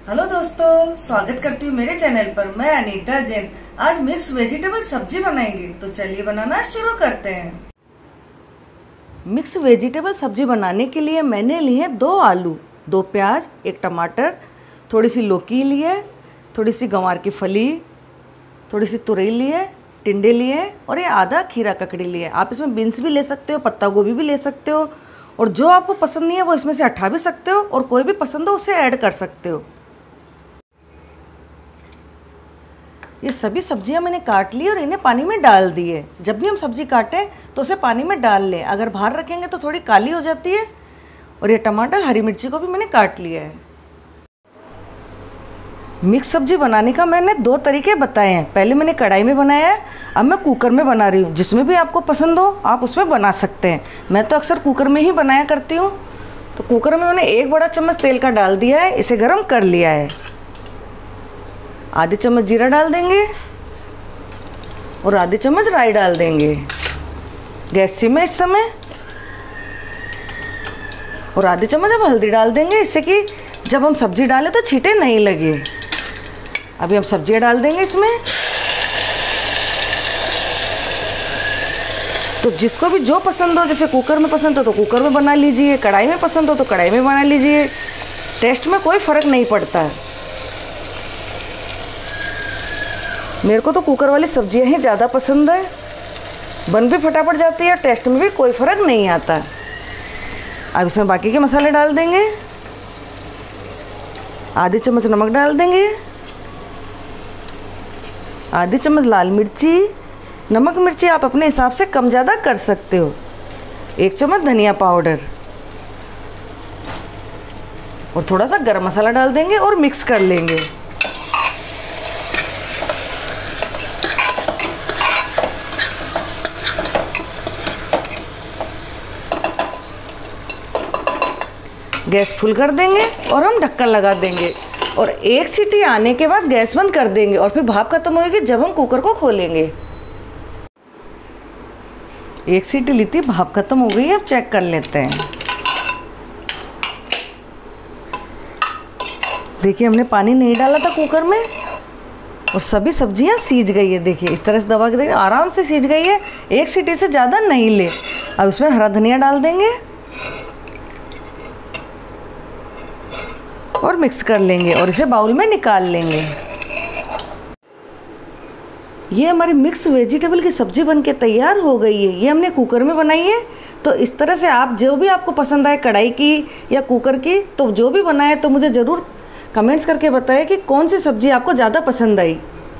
Hello दोस्तों, स्वागत करती हूँ मेरे चैनल पर। मैं अनीता जैन। आज मिक्स वेजिटेबल सब्जी बनाएंगे, तो चलिए बनाना शुरू करते हैं। मिक्स वेजिटेबल सब्जी बनाने के लिए मैंने लिए हैं 2 आलू, 2 प्याज, 1 टमाटर, थोड़ी सी लौकी ली है, थोड़ी सी गंवार की फली, थोड़ी सी तुरई ली है, टिंडे लिए हैं और ये आधा खीरा ककड़ी लिए। आप इसमें बीन्स भी ले सकते हो, पत्ता गोभी भी ले सकते हो, और जो आपको पसंद नहीं है वो इसमें से हटा भी सकते हो, और कोई भी पसंद हो उसे ऐड कर सकते हो। ये सभी सब्जियां मैंने काट ली और इन्हें पानी में डाल दी है। जब भी हम सब्जी काटें तो उसे पानी में डाल लें, अगर बाहर रखेंगे तो थोड़ी काली हो जाती है। और ये टमाटर, हरी मिर्ची को भी मैंने काट लिया है। मिक्स सब्जी बनाने का मैंने 2 तरीके बताए हैं। पहले मैंने कढ़ाई में बनाया है, अब मैं कुकर में बना रही हूँ। जिसमें भी आपको पसंद हो आप उसमें बना सकते हैं। मैं तो अक्सर कुकर में ही बनाया करती हूँ। तो कुकर में मैंने 1 बड़ा चम्मच तेल का डाल दिया है, इसे गर्म कर लिया है। आधी चम्मच जीरा डाल देंगे और आधी चम्मच राई डाल देंगे। गैस सिम है इस समय। और आधी चम्मच अब हल्दी डाल देंगे, इससे कि जब हम सब्जी डालें तो छींटे नहीं लगे। अभी हम सब्जियां डाल देंगे इसमें। तो जिसको भी जो पसंद हो, जैसे कुकर में पसंद हो तो कुकर में बना लीजिए, कढ़ाई में पसंद हो तो कढ़ाई में बना लीजिए। टेस्ट में कोई फ़र्क नहीं पड़ता है। मेरे को तो कुकर वाली सब्जियां ही ज़्यादा पसंद है, बन भी फटाफट जाती है, टेस्ट में भी कोई फ़र्क नहीं आता। अब इसमें बाकी के मसाले डाल देंगे। आधी चम्मच नमक डाल देंगे, आधी चम्मच लाल मिर्ची। नमक मिर्ची आप अपने हिसाब से कम ज़्यादा कर सकते हो। 1 चम्मच धनिया पाउडर और थोड़ा सा गरम मसाला डाल देंगे और मिक्स कर लेंगे। गैस फुल कर देंगे और हम ढक्कन लगा देंगे और 1 सीटी आने के बाद गैस बंद कर देंगे। और फिर भाप खत्म होगी जब हम कुकर को खोलेंगे। 1 सीटी ली थी, भाप खत्म हो गई है। अब चेक कर लेते हैं। देखिए, हमने पानी नहीं डाला था कुकर में और सभी सब्जियां सीज गई है। देखिए, इस तरह से दबा के देखिए, आराम से सीज गई है। 1 सीटी से ज़्यादा नहीं ले। अब इसमें हरा धनिया डाल देंगे और मिक्स कर लेंगे और इसे बाउल में निकाल लेंगे। ये हमारी मिक्स वेजिटेबल की सब्ज़ी बनके तैयार हो गई है। ये हमने कुकर में बनाई है। तो इस तरह से आप जो भी आपको पसंद आए, कढ़ाई की या कुकर की, तो जो भी बनाए तो मुझे ज़रूर कमेंट्स करके बताएं कि कौन सी सब्ज़ी आपको ज़्यादा पसंद आई।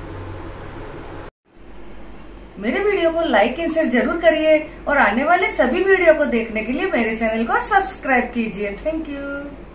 मेरे वीडियो को लाइक एंड शेयर जरूर करिए और आने वाले सभी वीडियो को देखने के लिए मेरे चैनल को सब्सक्राइब कीजिए। Thank you.